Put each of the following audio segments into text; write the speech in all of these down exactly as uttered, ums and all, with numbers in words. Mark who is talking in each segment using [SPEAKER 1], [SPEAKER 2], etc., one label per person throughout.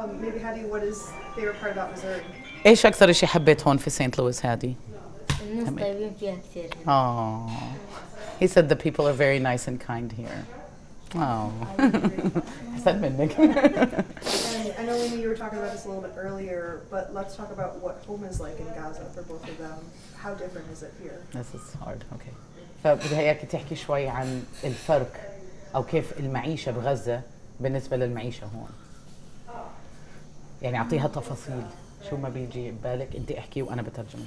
[SPEAKER 1] Um, maybe Hadi, what is favorite part about Missouri?
[SPEAKER 2] ايش اكثر شيء حبيت هون في سانت لويس هادي؟
[SPEAKER 3] الناس طيبين فيها كثير.
[SPEAKER 2] Oh, he said the people are very nice and kind here. Oh, أحسن منك.
[SPEAKER 1] And I know, Amy, you were talking about this a little bit earlier, but let's talk about what home is like in Gaza for both of them. How different is it here?
[SPEAKER 2] This is hard. Okay. فبدي هيك تحكي شوي عن الفرق أو كيف المعيشة بغزة بالنسبة للمعيشة هون. يعني أعطيها تفاصيل. شو ما بيجي ببالك أنت احكي وأنا بترجمها.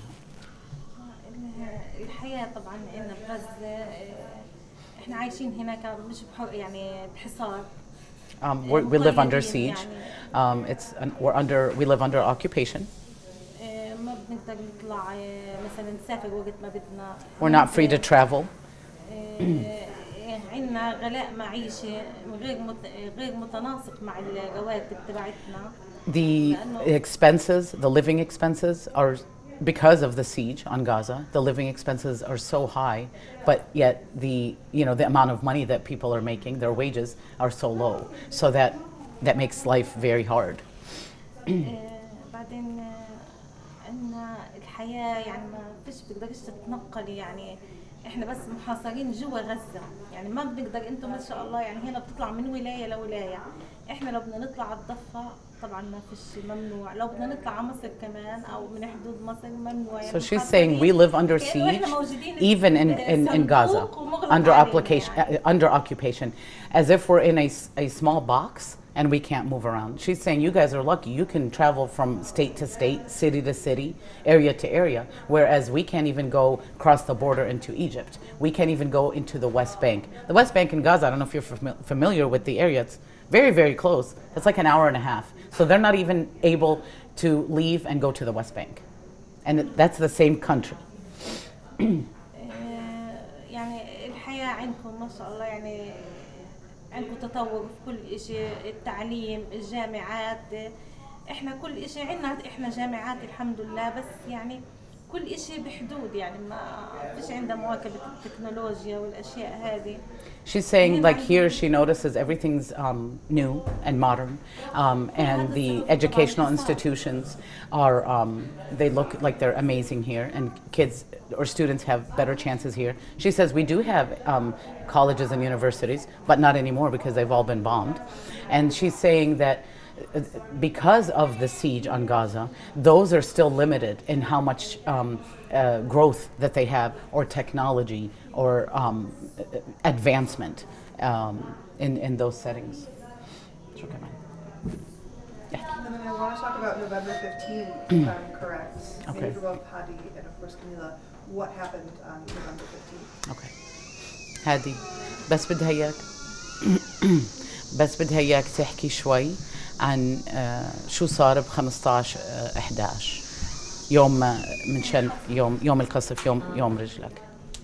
[SPEAKER 4] الحياة طبعا عندنا بغزة احنا عايشين هناك مش يعني بحصار.
[SPEAKER 2] Um, we're, we live under siege. Um, it's an, we're under we live under occupation.
[SPEAKER 4] ما بنقدر نطلع مثلا نسافر وقت ما بدنا.
[SPEAKER 2] We're not free to travel.
[SPEAKER 4] عندنا غلاء معيشة غير غير متناسق مع الرواتب تبعتنا.
[SPEAKER 2] The expenses, the living expenses are, because of the siege on Gaza, the living expenses are so high, but yet the, you know, the amount of money that people are making, their wages are so low. So that, that makes life very hard.
[SPEAKER 4] بعدين عندنا الحياة يعني ما فيش بتقدرش تتنقلي يعني احنا بس محاصرين جوا غزة يعني ما بنقدر انتم ما شاء الله يعني هنا بتطلع من ولاية لولاية احنا لو بدنا نطلع على الضفة طبعا ما فيش ممنوع لو بدنا نطلع على مصر كمان او من حدود مصر ممنوع يعني
[SPEAKER 2] So she's saying we live under siege even in, in, in Gaza under occupation, uh, under occupation as if we're in a, a small box and we can't move around. She's saying you guys are lucky. You can travel from state to state, city to city, area to area, whereas we can't even go cross the border into Egypt. We can't even go into the West Bank. The West Bank in Gaza, I don't know if you're fam- familiar with the area, it's very, very close. It's like an hour and a half. So they're not even able to leave and go to the West Bank. And that's the same country.
[SPEAKER 4] يعني الحياة عندكم ما شاء الله يعني عندكم تطور في كل شيء التعليم الجامعات احنا كل شيء عندنا احنا جامعات الحمد لله بس يعني كل شيء بحدود يعني ما فيش عندنا مواكبة التكنولوجيا والاشياء هذه.
[SPEAKER 2] She's saying like here she notices everything's um, new and modern um, and the educational institutions are um, they look like they're amazing here and kids or students have better chances here. She says we do have um, colleges and universities but not anymore because they've all been bombed, and she's saying that because of the siege on Gaza, those are still limited in how much um, uh, growth that they have or technology or um, advancement um, in, in those settings.
[SPEAKER 1] And then I want to talk about November fifteenth, if I'm correct.
[SPEAKER 2] Okay.
[SPEAKER 1] Maybe both Hadi and of course Camila, what happened on November fifteenth?
[SPEAKER 2] Okay. هادي بس بدي هياك بس بدي هياك تحكي شوي عن شو صار ب خمسطعش إحدى عشر يوم من شن يوم يوم القصف يوم يوم رجلك.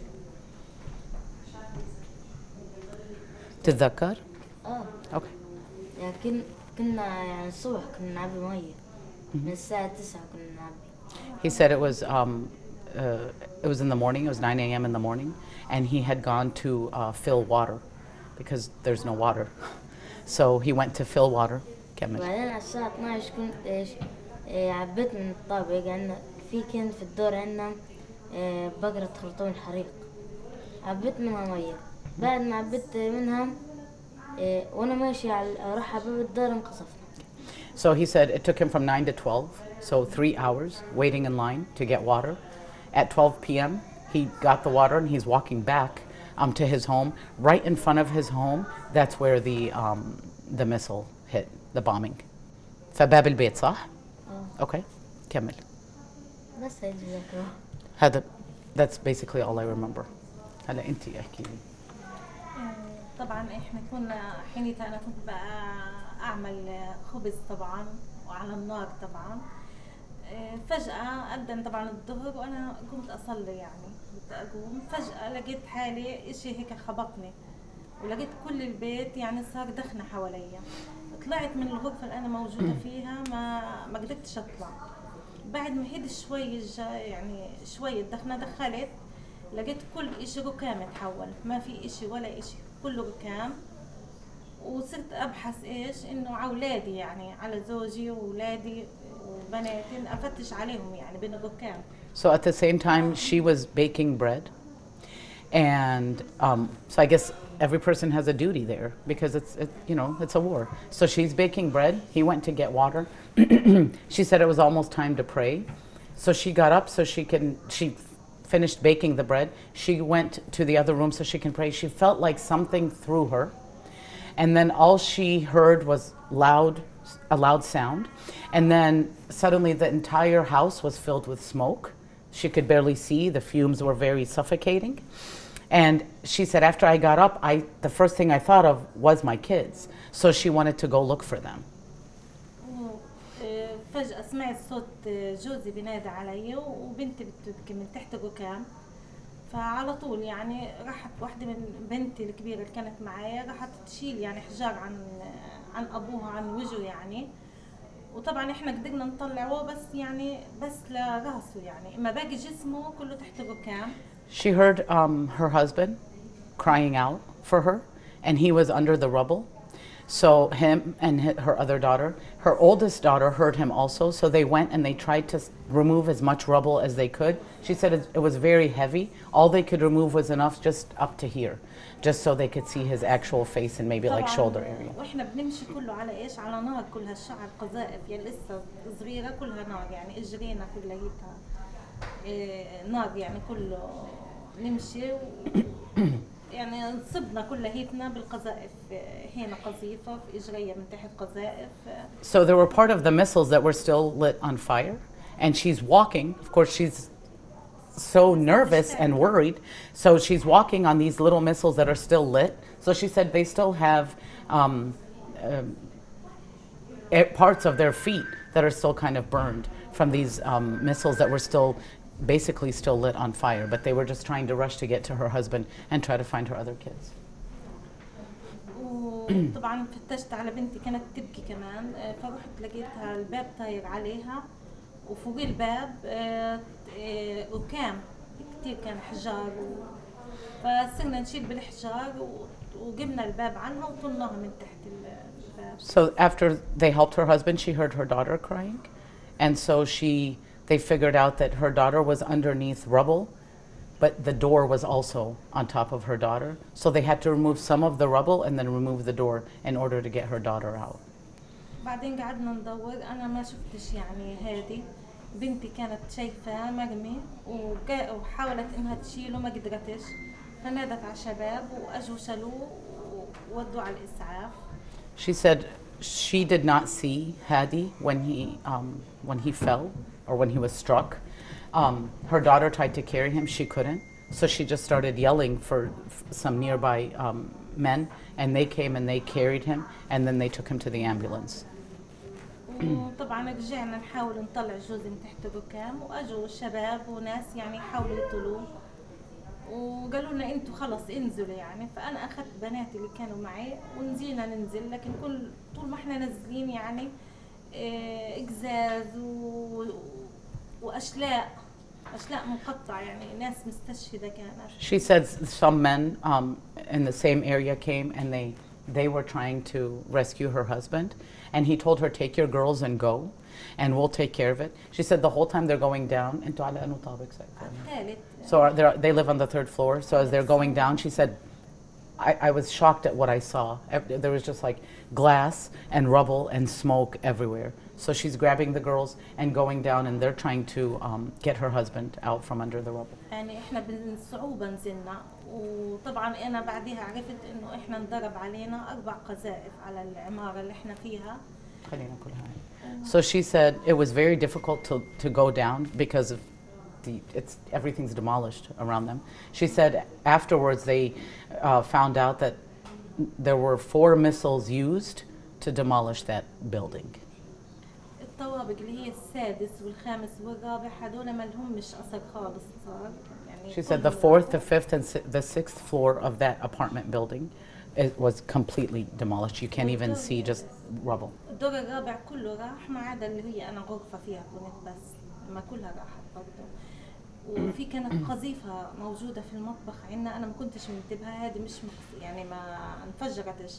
[SPEAKER 2] تتذكر؟
[SPEAKER 3] اه
[SPEAKER 2] اوكي.
[SPEAKER 3] لكن كنا يعني الصبح كنا نعبي مية من الساعة تسعة كنا نعبي.
[SPEAKER 2] He said it was um, uh, it was in the morning. It was nine a m in the morning, and he had gone to uh, fill water because there's no water. So he went to fill water. كمل.
[SPEAKER 3] وبعدين على الساعة اثناعش كنت ايش عبيت من الطابق عنا في كان في الدور عنا بقرة خرطوم الحريق عبيت منها مية بعد ما عبيت منها وانا ماشي على راح باب الدار انقصفنا.
[SPEAKER 2] So he said it took him from nine to twelve, so three hours waiting in line to get water. At twelve p m he got the water and he's walking back um, to his home. Right in front of his home, that's where the um, the missile hit, the bombing. فباب البيت صح؟
[SPEAKER 3] اه.
[SPEAKER 2] Okay, كمل.
[SPEAKER 3] بس هيك ذاكرة.
[SPEAKER 2] هذا that's basically all I remember. هلا انت احكي لي.
[SPEAKER 4] طبعا احنا كنا حينيتها انا كنت بقى اعمل خبز طبعا وعلى النار طبعا. فجأة أذن طبعا الظهر وأنا قمت أصلي يعني بدي أقوم فجأة لقيت حالي إشي هيك خبطني ولقيت كل البيت يعني صار دخنة حواليا. طلعت من الغرفة اللي أنا موجودة فيها ما ما قدرتش أطلع. بعد ما هدي شوي يعني شوي الدخنة دخلت لقيت كل إشي ركام تحول ما في إشي ولا إشي كله ركام وصرت ابحث ايش انه على اولادي، يعني على زوجي واولادي وبناتي، افتش عليهم يعني بين الركام.
[SPEAKER 2] So at the same time, she was baking bread. And um, so I guess every person has a duty there because it's, it, you know, it's a war. So she's baking bread. He went to get water. She said it was almost time to pray. So she got up so she can, she finished baking the bread. She went to the other room so she can pray. She felt like something threw her. And then all she heard was loud, a loud sound. And then suddenly the entire house was filled with smoke. She could barely see. The fumes were very suffocating. And she said, after I got up, I, the first thing I thought of was my kids. So she wanted to go look for them.
[SPEAKER 4] فجأة سمعت صوت جوزي بينادي علي وبنتي بتبكي من تحت الركام. فعلى طول يعني راحت واحدة من بنتي الكبيرة اللي كانت معايا راحت تشيل يعني حجار عن عن أبوها عن وجهه يعني. وطبعا احنا قدرنا نطلعه بس يعني بس لراسه يعني اما باقي جسمه كله تحت الركام.
[SPEAKER 2] She heard um, her husband crying out for her, and he was under the rubble. So him and her other daughter, her oldest daughter heard him also, so they went and they tried to remove as much rubble as they could. She said it, it was very heavy. All they could remove was enough just up to here, just so they could see his actual face and maybe like shoulder area.
[SPEAKER 4] واحنا بنمشي كله على ايش؟ على نار كلها الشعر قذائف يعني لسه صغيرة كلها نار يعني اجرينا كليتها إيه نار يعني كله نمشي و يعني نصبنا كليتنا بالقذائف هنا قذيفة في اجرية من تحت قذائف.
[SPEAKER 2] So there were part of the missiles that were still lit on fire, and she's walking. Of course, she's so nervous and worried. So she's walking on these little missiles that are still lit. So she said they still have um, um, parts of their feet that are still kind of burned from these um, missiles that were still basically still lit on fire. But they were just trying to rush to get to her husband and try to find her other kids.
[SPEAKER 4] وطبعا فتشت على بنتي كانت تبكي كمان فرحت لقيتها الباب طاير عليها وفوق الباب ركام كتير كان حجار فصرنا نشيل بالحجار وجبنا الباب عنها وطلناها من تحت الباب.
[SPEAKER 2] So after they helped her husband, she heard her daughter crying, and so she they figured out that her daughter was underneath rubble, but the door was also on top of her daughter. So they had to remove some of the rubble and then remove the door in order to get her daughter out.
[SPEAKER 4] بعدين قعدنا ندور أنا ما شفتش يعني هذه بنتي كانت شايفة مرمي وحاولت إنها تشيله ما قدرتش فنادت على الشباب وأجوا شالوه وودوا على الإسعاف.
[SPEAKER 2] She said she did not see Hadi when he um, when he fell or when he was struck. Um, her daughter tried to carry him, she couldn't. So she just started yelling for some nearby um, men, and they came and they carried him, and then they took him to the ambulance.
[SPEAKER 4] وطبعا رجعنا نحاول نطلع جوزي من تحت الركام واجوا الشباب وناس يعني حاولوا يطلوه وقالوا لنا انتوا خلص انزلوا يعني فانا اخذت بناتي اللي كانوا معي ونزلنا ننزل لكن كل طول ما احنا نازلين يعني اقزاز و واشلاء اشلاء مقطعه يعني ناس مستشهده كانت.
[SPEAKER 2] She said some men um, in the same area came and they they were trying to rescue her husband, and he told her, take your girls and go and we'll take care of it. She said the whole time they're going down so they live on the third floor, so as they're going down she said I, I was shocked at what I saw. There was just like glass and rubble and smoke everywhere. So she's grabbing the girls and going down, and they're trying to um, get her husband out from under the rubble.
[SPEAKER 4] يعني إحنا بالصعوبة نزلنا، وطبعاً أنا بعدها عرفت إنه إحنا انضرب علينا أربع قذائف على العمارة اللي إحنا فيها.
[SPEAKER 2] So she said it was very difficult to to go down because of the it's everything's demolished around them. She said afterwards they uh, found out that there were four missiles used to demolish that building.
[SPEAKER 4] الطوابق اللي هي السادس والخامس والرابع هذول ما لهمش أثر خالص صار. يعني
[SPEAKER 2] She said the fourth, the fifth, and the sixth floor of that apartment building it was completely demolished. You can't even see just rubble.
[SPEAKER 4] الدور الرابع كله راح ما عدا اللي هي أنا غرفة فيها كنت بس ما كلها راحت برضه. وفي كانت قذيفة موجودة في المطبخ عندنا أنا ما كنتش منتبهة هذه مش يعني ما انفجرتش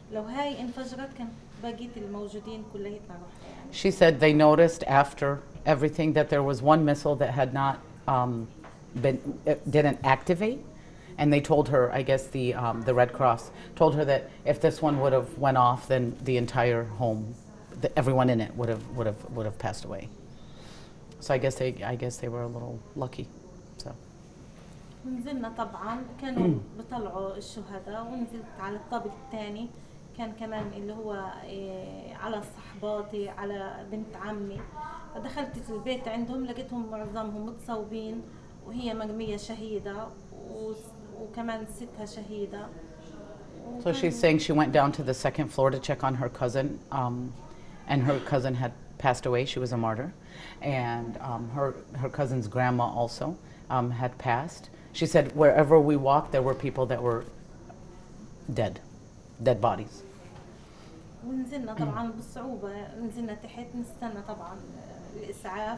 [SPEAKER 4] لو هاي انفجرت كان بقية الموجودين كليتنا رحنا يعني.
[SPEAKER 2] She said they noticed after everything that there was one missile that had not um, been, it didn't activate. And they told her, I guess the, um, the Red Cross told her that if this one would have went off, then the entire home, the, everyone in it would have, would have, would have passed away. So I guess they, I guess they were a little lucky. So.
[SPEAKER 4] نزلنا طبعا كانوا بيطلعوا الشهداء، ونزلت على الطابق الثاني كان كمان اللي هو إيه على صحباتي على بنت عمي. فدخلت البيت عندهم لقيتهم معظمهم متصوبين، وهي مرمية شهيدة وكمان ستها شهيدة.
[SPEAKER 2] So she's saying she went down to the second floor to check on her cousin, um, and her cousin had passed away. She was a martyr, and um, her her cousin's grandma also um, had passed. She said wherever we walked, there were people that were dead, dead bodies.
[SPEAKER 4] ونزلنا طبعا بالصعوبة، نزلنا تحت نستنى طبعا الإسعاف،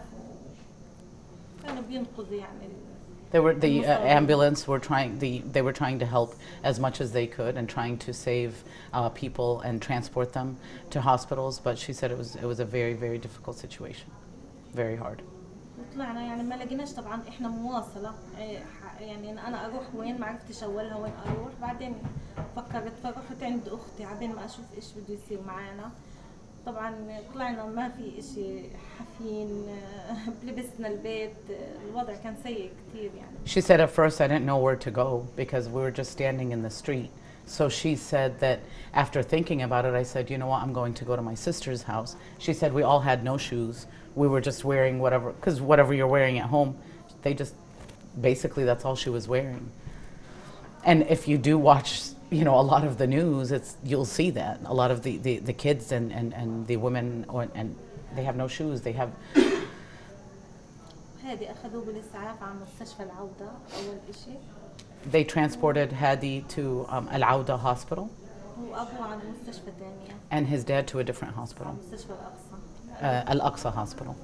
[SPEAKER 4] كانوا بينقذوا يعني.
[SPEAKER 2] They were the uh, ambulance were trying the they were trying to help as much as they could and trying to save uh, people and transport them to hospitals. But she said it was it was a very very difficult situation, very hard.
[SPEAKER 4] طلعنا يعني ما لقيناش طبعا احنا مواصلة، يعني انا اروح وين ما عرفتش اولها وين اروح. بعدين فكرت فرحت عند اختي عبين ما اشوف ايش بده يصير معانا. طبعا طلعنا ما في اشي، حافين لبسنا البيت، الوضع كان سيء كتير يعني.
[SPEAKER 2] She said at first I didn't know where to go because we were just standing in the street. So she said that after thinking about it, I said, you know what, I'm going to go to my sister's house. She said we all had no shoes. We were just wearing whatever, because whatever you're wearing at home, they just, basically that's all she was wearing. And if you do watch, you know, a lot of the news, it's, you'll see that. A lot of the, the, the kids and, and, and the women, or, and they have no shoes, they have...
[SPEAKER 4] هادي أخذوه بالإسعاف على مستشفى العودة أول إشي.
[SPEAKER 2] They transported Hadi to um, Al Auda Hospital.
[SPEAKER 4] وأبوه على مستشفى تانية.
[SPEAKER 2] And his dad to a different hospital.
[SPEAKER 4] مستشفى الأقصى.
[SPEAKER 2] Uh, Al Aqsa Hospital.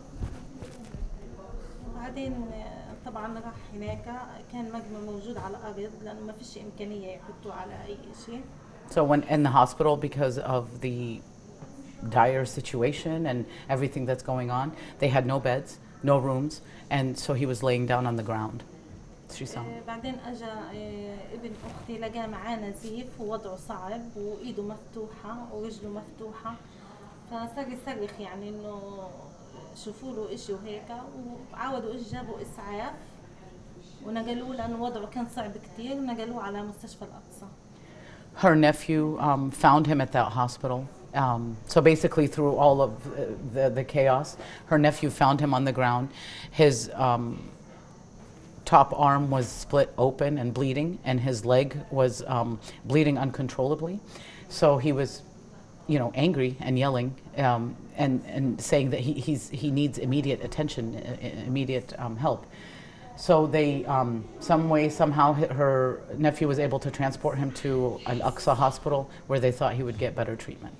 [SPEAKER 4] وبعدين طبعا راح هناك كان مجمع موجود على الأرض لأنه ما فيش إمكانية يحطوه على أي شيء.
[SPEAKER 2] So when in the hospital, because of the dire situation and everything that's going on, they had no beds, no rooms, and so he was laying down on the ground. She saw.
[SPEAKER 4] بعدين أجا ابن أختي لقى معاه نزيف ووضعه صعب وإيده مفتوحة ورجله مفتوحة، فصار يصرخ يعني إنه شوفوا له إشي وهيك، وعاودوا إيش جابوا إسعاف ونقلوه لأنه وضعه كان صعب كتير، ونقلوه على مستشفى الأقصى.
[SPEAKER 2] Her nephew um, found him at that hospital. Um, so basically through all of the, the chaos, her nephew found him on the ground. His um, top arm was split open and bleeding, and his leg was um, bleeding uncontrollably. So he was, you know, angry and yelling um, and, and saying that he, he's, he needs immediate attention, immediate um, help. So they, um, some way, somehow, her nephew was able to transport him to Al Aqsa Hospital, where they thought he would get better treatment.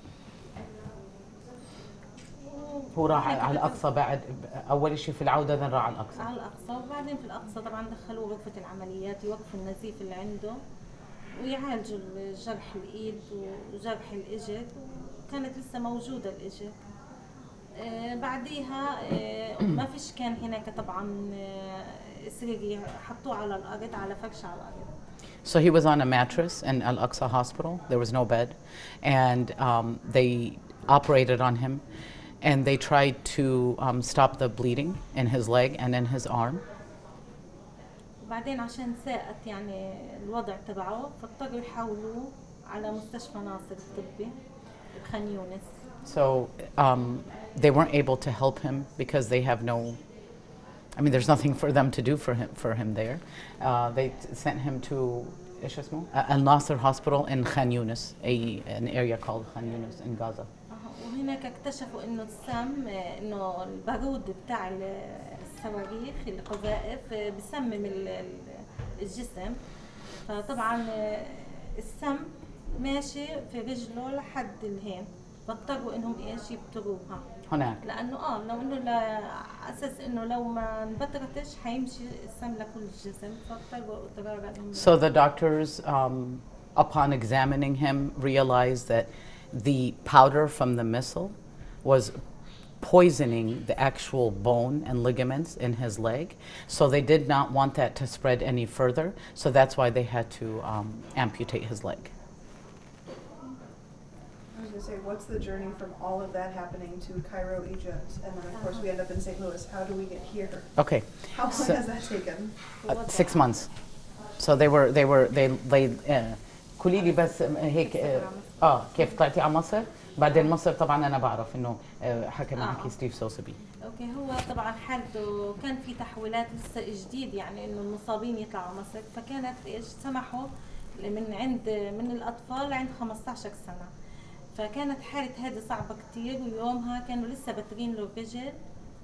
[SPEAKER 2] هو راح على الأقصى بعد أول شيء في العودة ذن راح على الأقصى.
[SPEAKER 4] على الأقصى وبعدين في الأقصى طبعا دخلوه غرفة العمليات يوقفوا النزيف اللي عنده ويعالجوا جرح الإيد وجرح الإجر، وكانت لسه موجودة الإجر. آه بعديها آه ما فيش كان هناك طبعا آه سرير، حطوه على الأرض على فرش على الأرض.
[SPEAKER 2] So he was on a mattress in Al Aqsa Hospital. There was no bed, and um, they operated on him. And they tried to um, stop the bleeding in his leg and in his arm.
[SPEAKER 4] وبعدين عشان ساءت يعني الوضع تبعه فاضطروا يحولوه على مستشفى ناصر الطبي بخان يونس.
[SPEAKER 2] So um, they weren't able to help him because they have no, I mean, there's nothing for them to do for him for him there. Uh, they sent him to إيش اسمه? Al Nasser Hospital in Khan Yunis, a an area called Khan Yunis in Gaza.
[SPEAKER 4] وهناك اكتشفوا انه السم، انه البارود بتاع الصواريخ القذائف بسمم الجسم، فطبعا السم ماشي في رجله لحد الهين، فاضطروا انهم ايش يبتروها
[SPEAKER 2] هناك
[SPEAKER 4] لانه اه لو انه لا اساس انه لو ما انبترتش حيمشي السم لكل الجسم، فاضطروا اضطرارا انهم.
[SPEAKER 2] So the doctors um, upon examining him, realized that the powder from the missile was poisoning the actual bone and ligaments in his leg. So they did not want that to spread any further. So that's why they had to um, amputate his leg.
[SPEAKER 1] I was going to say, what's the journey from all of that happening to Cairo, Egypt, and then of course we end up in Saint Louis? How do we get here?
[SPEAKER 2] Okay.
[SPEAKER 1] How long
[SPEAKER 2] So-
[SPEAKER 1] has that taken?
[SPEAKER 2] Uh, six months. So they were they were they they uh, قولي لي بس هيك اه آه، كيف طلعتي على مصر؟ بعدين مصر طبعا انا بعرف انه آه، حكى معك
[SPEAKER 4] آه.
[SPEAKER 2] ستيف سوسبي.
[SPEAKER 4] اوكي، هو طبعا حالته كان في تحويلات لسه جديد، يعني انه المصابين يطلعوا مصر، فكانت ايش سمحوا من عند من الاطفال لعند خمسة عشر سنه، فكانت حاله هذه صعبه كثير، ويومها كانوا لسه باترين له رجل
[SPEAKER 2] هاي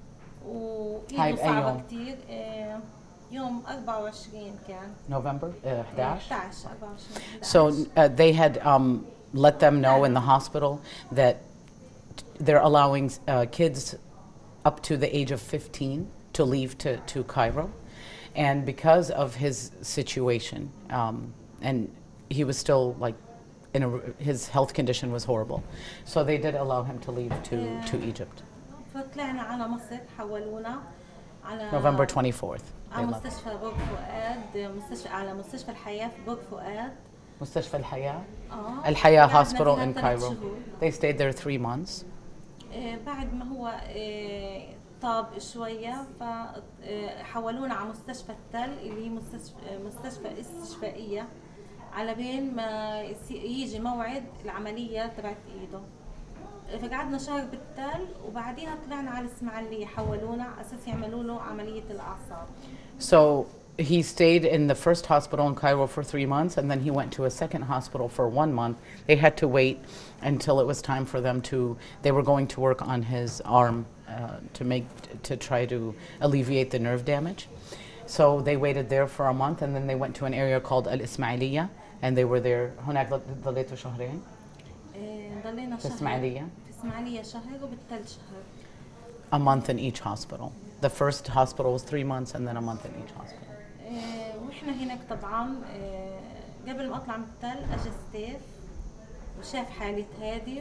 [SPEAKER 4] وايده
[SPEAKER 2] بأي
[SPEAKER 4] صعبه
[SPEAKER 2] يوم؟
[SPEAKER 4] كثير. آه، يوم أربعة وعشرين كان
[SPEAKER 2] November uh,
[SPEAKER 4] إحدى
[SPEAKER 2] إحدى عشر.
[SPEAKER 4] عشر أربعة وعشرين.
[SPEAKER 2] So uh, they had um, let them know in the hospital that they're allowing uh, kids up to the age of fifteen to leave to, to Cairo. And because of his situation, um, and he was still like, in a, his health condition was horrible. So they did allow him to leave to, to Egypt.
[SPEAKER 4] فطلعنا على مصر، حولونا على
[SPEAKER 2] November twenty-fourth. They
[SPEAKER 4] على
[SPEAKER 2] left.
[SPEAKER 4] مستشفى بوق فؤاد، مستشفى على مستشفى الحياة في بوق فؤاد.
[SPEAKER 2] مستشفى الحياة.
[SPEAKER 4] اه
[SPEAKER 2] الحياة
[SPEAKER 4] قعدنا
[SPEAKER 2] hospital
[SPEAKER 4] فيها
[SPEAKER 2] in
[SPEAKER 4] ثلاث
[SPEAKER 2] Cairo.
[SPEAKER 4] شهور.
[SPEAKER 2] They stayed there three months.
[SPEAKER 4] آه، بعد ما هو آه، طاب شوية فحولونا على مستشفى التل اللي هي مستشفى مستشفى استشفائية، على بين ما يسي- يجي موعد العملية تبعت ايده. فقعدنا شهر بالتل وبعديها طلعنا على الاسماعيلية، حولونا على اساس يعملوا له عملية الأعصاب.
[SPEAKER 2] So he stayed in the first hospital in Cairo for three months, and then he went to a second hospital for one month. They had to wait until it was time for them to, they were going to work on his arm uh, to make, to try to alleviate the nerve damage. So they waited there for a month, and then they went to an area called Al Ismailiyah, and they were there. هناك ضليتوا شهرين
[SPEAKER 4] آه، ضلينا
[SPEAKER 2] في
[SPEAKER 4] شهر
[SPEAKER 2] إسماعيلية.
[SPEAKER 4] في إسماعيلية شهر وبالتل شهر.
[SPEAKER 2] A month in each hospital. The first hospital was three months, and then a month in each hospital.
[SPEAKER 4] آه، واحنا هناك طبعا آه، قبل ما اطلع من التل اجى ستيف وشاف حالة هادي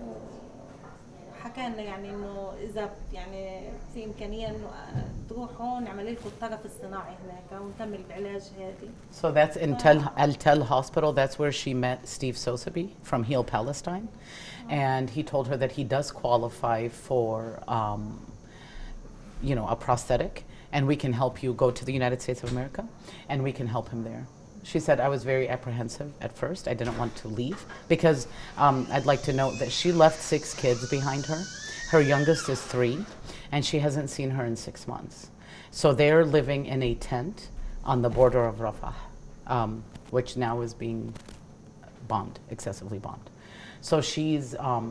[SPEAKER 4] وحكى لنا يعني انه اذا يعني في امكانيه انه آه، تروحوا نعمل لكم الطرف الصناعي هناك ونكمل بعلاج هادي.
[SPEAKER 2] So that's in Tel, Al Tel Hospital. That's where she met Steve Sosaby from Heal Palestine. And he told her that he does qualify for, um, you know, a prosthetic. And we can help you go to the United States of America. And we can help him there. She said, I was very apprehensive at first. I didn't want to leave. Because um, I'd like to note that she left six kids behind her. Her youngest is three. And she hasn't seen her in six months. So they're living in a tent on the border of Rafah, um, which now is being bombed, excessively bombed. So she's, um,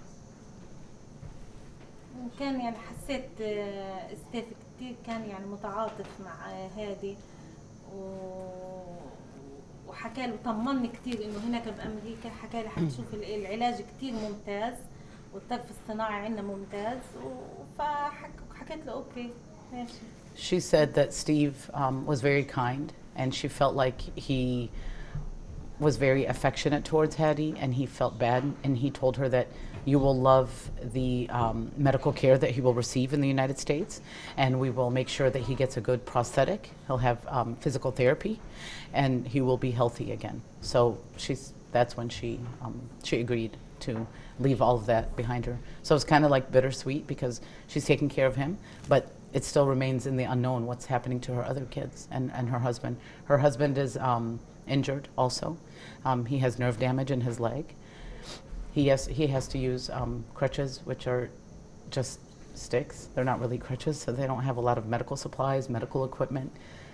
[SPEAKER 4] وكان يعني حسيت آه، ستيف كتير كان يعني متعاطف مع آه، هادي و- وحكى له طمني كتير انه هناك بامريكا، حكى لي حتشوف ال- العلاج كتير ممتاز والطرف الصناعي عندنا ممتاز، فحكيت له اوكي ماشي.
[SPEAKER 2] she said that Steve um, was very kind, and she felt like he was very affectionate towards Hattie, and he felt bad, and he told her that you will love the um, medical care that he will receive in the United States, and we will make sure that he gets a good prosthetic. He'll have um, physical therapy, and he will be healthy again. So she's, that's when she, um, she agreed to leave all of that behind her. So it's kind of like bittersweet because she's taking care of him, but it still remains in the unknown what's happening to her other kids and, and her husband. Her husband is um, injured also. Um, he has nerve damage in his leg. He has, he has to use um, crutches, which are just sticks. They're not really crutches, so they don't have a lot of medical supplies, medical equipment.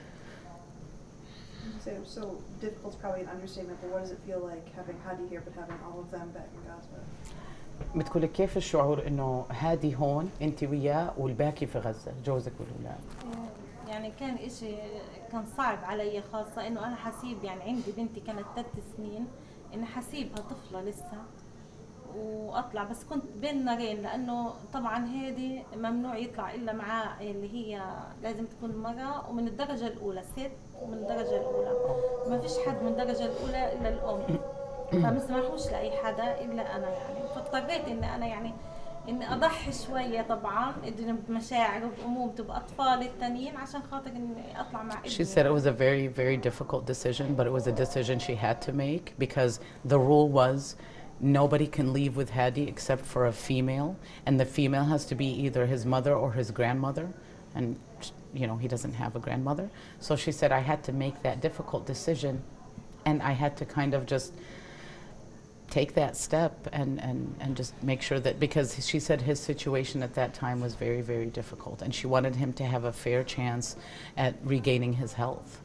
[SPEAKER 1] So, so difficult is probably an understatement, but what does it feel like having Hadi here but having all of them back in Gaza?
[SPEAKER 2] بتقولك كيف الشعور انه هادي هون انت وياه والباقي في غزه جوزك والولاد؟
[SPEAKER 4] يعني كان اشي كان صعب علي، خاصة انه انا حسيب يعني عندي بنتي كانت ثلاث سنين، ان حسيبها طفلة لسه واطلع، بس كنت بين نارين لانه طبعا هذه ممنوع يطلع الا معاه اللي هي لازم تكون مرة ومن الدرجة الاولى، ست ومن الدرجة الاولى، ما فيش حد من الدرجة الاولى الا الام، فما سمحوش لاي حدا الا انا يعني، فاضطريت اني انا يعني اني اضحي شويه طبعا بمشاعر وبامومتي وباطفالي التانيين عشان خاطر اني اطلع مع ابني.
[SPEAKER 2] She said it was a very, very difficult decision, but it was a decision she had to make because the rule was nobody can leave with Hadi except for a female, and the female has to be either his mother or his grandmother, and you know he doesn't have a grandmother. So she said I had to make that difficult decision, and I had to kind of just take that step and, and, and just make sure that, because she said his situation at that time was very, very difficult, and she wanted him to have a fair chance at regaining his health.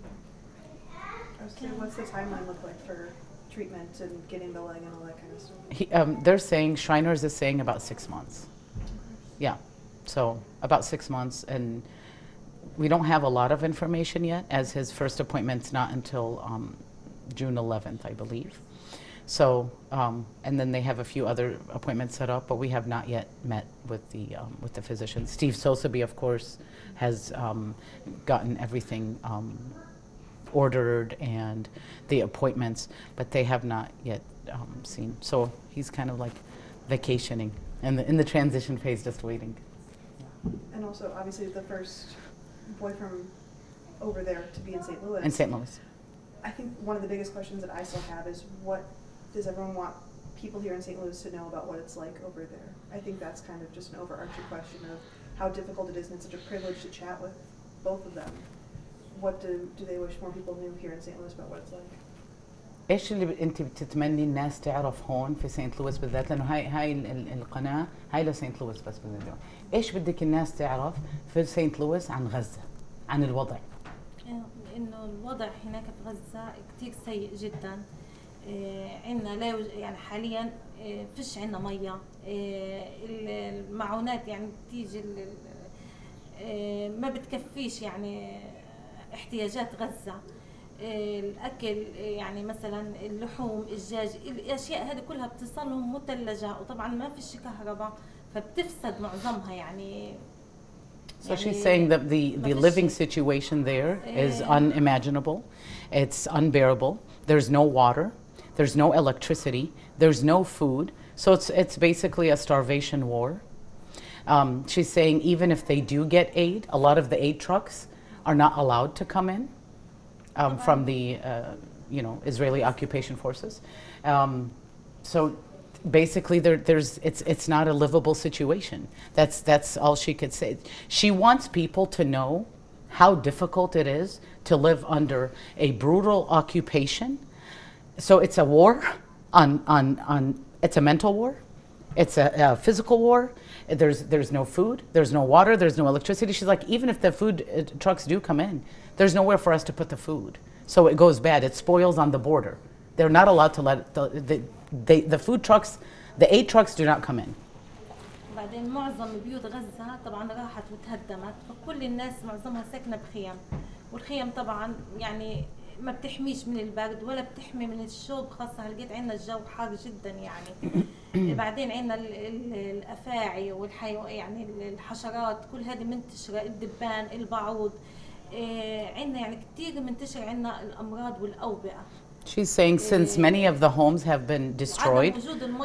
[SPEAKER 1] So what's the timeline look like for treatment and getting the leg and all that kind of stuff?
[SPEAKER 2] He, um, they're saying, Shriners is saying about six months. Yeah, so about six months, and we don't have a lot of information yet, as his first appointment's not until um, June eleventh, I believe. So, um, and then they have a few other appointments set up, but we have not yet met with the um, with the physician. Steve Sosaby, of course, has um, gotten everything um, ordered and the appointments, but they have not yet um, seen. So he's kind of like vacationing and in, in the transition phase, just waiting.
[SPEAKER 1] And also, obviously, the first boy from over there to be in Saint Louis.
[SPEAKER 2] In Saint Louis.
[SPEAKER 1] I think one of the biggest questions that I still have is what does everyone want people here in Saint Louis to know about what it's like over there? I think that's kind of just an overarching question of how difficult it is, and it's such a privilege to chat with both of them. What do, do they wish more people knew here in Saint Louis about what it's like?
[SPEAKER 2] ايش اللي انت بتتمني الناس تعرف هون في سانت لويس بالذات، لانه هاي هاي القناه هاي لسانت لويس بس بالذات. ايش بدك الناس تعرف في سانت لويس عن غزه، عن الوضع؟
[SPEAKER 4] انه الوضع هناك في غزه كثير سيء جدا. عندنا لا يعني حاليا فيش عندنا ميه، المعونات يعني بتيجي ما بتكفيش يعني احتياجات غزه، الاكل يعني مثلا اللحوم الدجاج الاشياء هذه كلها بتصلهم مثلجه، وطبعا ما فيش كهرباء فبتفسد معظمها يعني.
[SPEAKER 2] So she's saying that the, the living situation there is unimaginable, it's unbearable, there's no water, there's no electricity, there's no food, so it's, it's basically a starvation war. Um, she's saying even if they do get aid, a lot of the aid trucks are not allowed to come in um, from the uh, you know, Israeli occupation forces. Um, so basically there, there's it's it's not a livable situation. That's that's all she could say. She wants people to know how difficult it is to live under a brutal occupation. So it's a war on on on it's a mental war, it's a, a physical war. There's there's no food, there's no water, there's no electricity. She's like, even if the food uh, trucks do come in, there's nowhere for us to put the food. So it goes bad. It spoils on the border. They're not allowed to let the, the They, the food trucks, the aid trucks do not come in.
[SPEAKER 4] بعدين معظم بيوت غزة طبعا راحت وتهدمت، فكل الناس معظمها ساكنة بخيم، والخيم طبعا يعني ما بتحميش من البرد ولا بتحمي من الشوب، خاصة لقيت عندنا الجو حار جدا يعني. بعدين عندنا الأفاعي والحيوان يعني الحشرات كل هذه منتشرة، الدبان البعوض، عندنا يعني كثير منتشر عندنا الأمراض والأوبئة.
[SPEAKER 2] She's saying since many of the homes have been destroyed,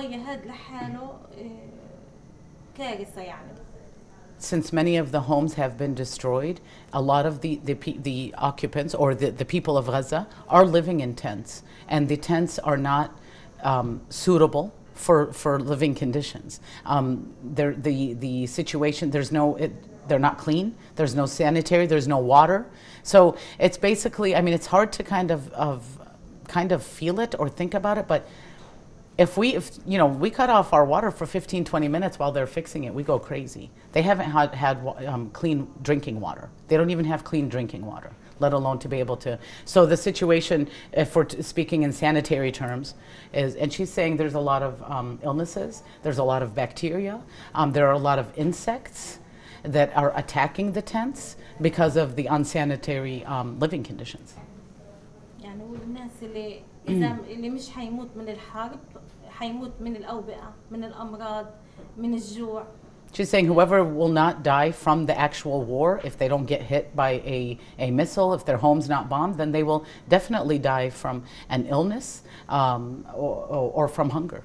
[SPEAKER 2] since many of the homes have been destroyed, a lot of the, the, the occupants or the, the people of Gaza are living in tents, and the tents are not um, suitable for, for living conditions. Um, the, the situation, there's no, it, they're not clean, there's no sanitary, there's no water. So it's basically, I mean, it's hard to kind of, of kind of feel it or think about it, but if we, if, you know, we cut off our water for fifteen, twenty minutes while they're fixing it, we go crazy. They haven't had, had um, clean drinking water. They don't even have clean drinking water, let alone to be able to. So the situation, if we're t speaking in sanitary terms, is, and she's saying there's a lot of um, illnesses, there's a lot of bacteria, um, there are a lot of insects that are attacking the tents because of the unsanitary um, living conditions.
[SPEAKER 4] يعني والناس اللي إذا اللي مش حيموت من الحرب حيموت من الأوبئة، من الأمراض، من الجوع.
[SPEAKER 2] She's saying whoever will not die from the actual war, if they don't get hit by a, a missile, if their home's not bombed, then they will definitely die from an illness um, or, or, or from hunger.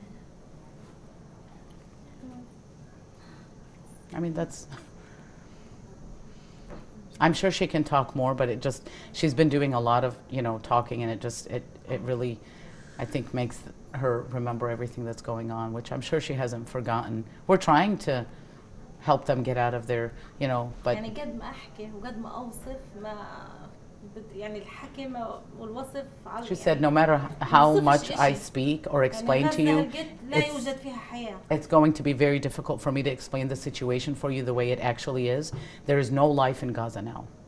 [SPEAKER 2] I mean, that's, I'm sure she can talk more, but it just, she's been doing a lot of, you know, talking, and it just, it, it really, I think, makes her remember everything that's going on, which I'm sure she hasn't forgotten. We're trying to help them get out of their, you know, but
[SPEAKER 4] يعني قد ما أحكي وقد ما أوصف ما بد- يعني الحكي ما- والوصف على
[SPEAKER 2] she
[SPEAKER 4] يعني
[SPEAKER 2] said no matter how
[SPEAKER 4] ما
[SPEAKER 2] much
[SPEAKER 4] وصفش
[SPEAKER 2] I
[SPEAKER 4] إشي.
[SPEAKER 2] speak or
[SPEAKER 4] يعني
[SPEAKER 2] explain to
[SPEAKER 4] غزة
[SPEAKER 2] you,
[SPEAKER 4] هالقد لا
[SPEAKER 2] it's,
[SPEAKER 4] يوجد فيها حياة.
[SPEAKER 2] it's going to be very difficult for me to explain the situation for you the way it actually is. There is no life in Gaza now.